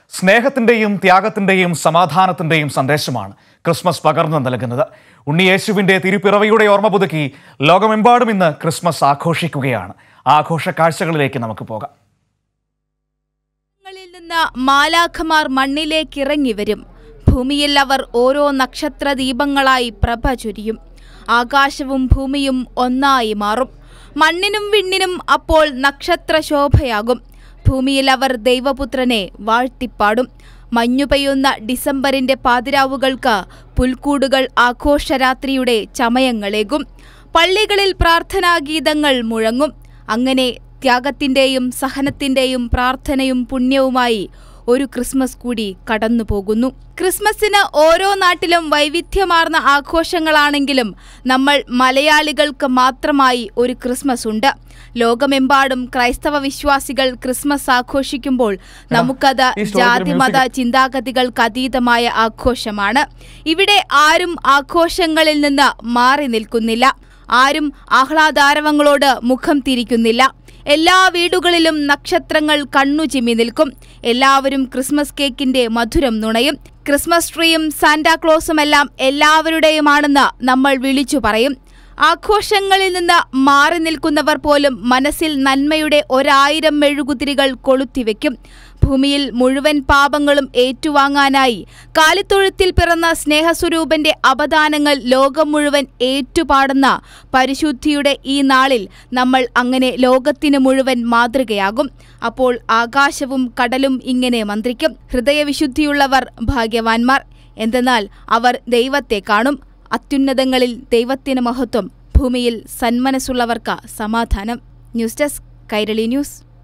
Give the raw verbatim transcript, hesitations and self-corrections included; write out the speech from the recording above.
സ്നേഹത്തിന്റെയും ത്യാഗത്തിന്റെയും സമാധാനത്തിന്റെയും സന്ദേശമാണ് ക്രിസ്മസ് പകർന്നു നൽകുന്നത്. ഉണ്ണിയേശുവിന്റെ തിരുപ്പിറവിയുടെ ഓർമ്മ പുതുക്കി ലോകമെമ്പാടും ഇന്ന് ക്രിസ്മസ് ആഘോഷിക്കുകയാണ്. ആഘോഷ കാഴ്ചകളിലേക്ക് നമുക്ക് പോകാം. നിന്ന് മാലാഖമാർ മണ്ണിലേക്ക് ഇറങ്ങി വരും. ഭൂമിയിൽ അവർ ഓരോ നക്ഷത്ര ദീപങ്ങളായി പ്രഭ ചൊരിയും. ആകാശവും ഭൂമിയും ഒന്നായി മാറും. മണ്ണിനും വിണ്ണിനും അപ്പോൾ നക്ഷത്ര ശോഭയാകും. ഭൂമിയിൽ അവർ ദൈവപുത്രനെ വാഴ്ത്തിപ്പാടും. മഞ്ഞു പെയ്യുന്ന ഡിസംബറിന്റെ പാതിരാവുകൾക്ക് പുൽക്കൂടുകൾ ആഘോഷരാത്രിയുടെ ചമയങ്ങളേകും. പള്ളികളിൽ പ്രാർത്ഥനാഗീതങ്ങൾ മുഴങ്ങും. അങ്ങനെ ത്യാഗത്തിന്റെയും സഹനത്തിന്റെയും പ്രാർത്ഥനയും പുണ്യവുമായി ഒരു ക്രിസ്മസ് കൂടി കടന്നുപോകുന്നു. ക്രിസ്മസിന് ഓരോ നാട്ടിലും വൈവിധ്യമാർന്ന ആഘോഷങ്ങളാണെങ്കിലും നമ്മൾ മലയാളികൾക്ക് മാത്രമായി ഒരു ക്രിസ്മസ് ഉണ്ട്. ലോകമെമ്പാടും ക്രൈസ്തവ വിശ്വാസികൾ ക്രിസ്മസ് ആഘോഷിക്കുമ്പോൾ നമുക്കത് ജാതിമത ചിന്താഗതികൾക്ക് അതീതമായ ആഘോഷമാണ്. ഇവിടെ ആരും ആഘോഷങ്ങളിൽ നിന്ന് മാറി നിൽക്കുന്നില്ല. ആരും ആഹ്ലാദാരവങ്ങളോട് മുഖം തിരിക്കുന്നില്ല. എല്ലാ വീടുകളിലും നക്ഷത്രങ്ങൾ കണ്ണു ചിമ്മി നിൽക്കും. എല്ലാവരും ക്രിസ്മസ് കേക്കിന്റെ മധുരം നുണയും. ക്രിസ്മസ് ട്രീയും സാന്റാക്ലോസുമെല്ലാം എല്ലാവരുടെയുമാണെന്ന് നമ്മൾ വിളിച്ചു പറയും. ആഘോഷങ്ങളിൽ നിന്ന് മാറി നിൽക്കുന്നവർ പോലും മനസ്സിൽ നന്മയുടെ ഒരായിരം മെഴുകുതിരികൾ കൊളുത്തിവെക്കും. ഭൂമിയിൽ മുഴുവൻ പാപങ്ങളും ഏറ്റുവാങ്ങാനായി കാലിത്തൊഴുത്തിൽ പിറന്ന സ്നേഹസ്വരൂപന്റെ അപദാനങ്ങൾ ലോകം മുഴുവൻ ഏറ്റുപാടുന്ന പരിശുദ്ധിയുടെ ഈ നാളിൽ നമ്മൾ അങ്ങനെ ലോകത്തിന് മുഴുവൻ മാതൃകയാകും. അപ്പോൾ ആകാശവും കടലും ഇങ്ങനെ മന്ത്രിക്കും, ഹൃദയവിശുദ്ധിയുള്ളവർ ഭാഗ്യവാന്മാർ, എന്തെന്നാൽ അവർ ദൈവത്തെ കാണും. അത്യുന്നതങ്ങളിൽ ദൈവത്തിന് മഹത്വം, ഭൂമിയിൽ സന്മനസ്സുള്ളവർക്ക് സമാധാനം. News desk, Kairali news.